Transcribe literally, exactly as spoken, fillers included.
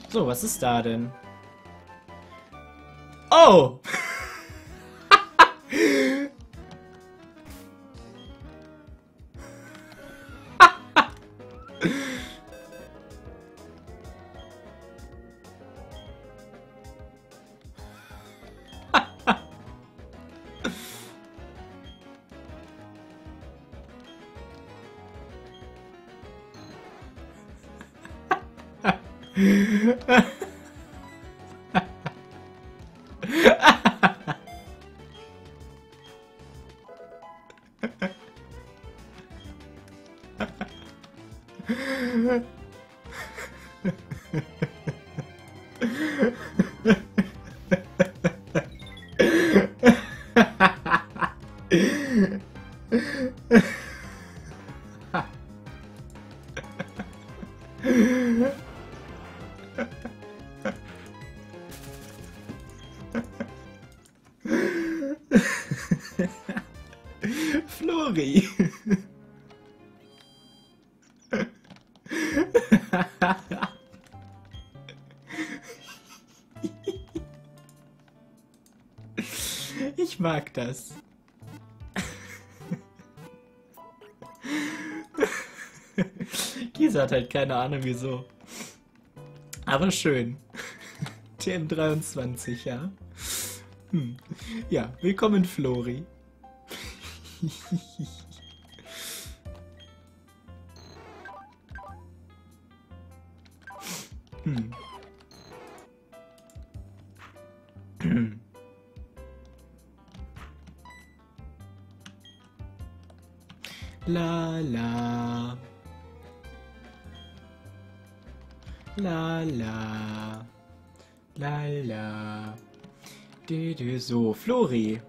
So, was ist da denn? Oh! Flori. Ich mag das. Gisa hat halt keine Ahnung wieso. Aber schön. T M dreiundzwanzig, ja. Hm. Ja, willkommen Flori. Hm. La la. La la. La la. Du, du, so, Flori.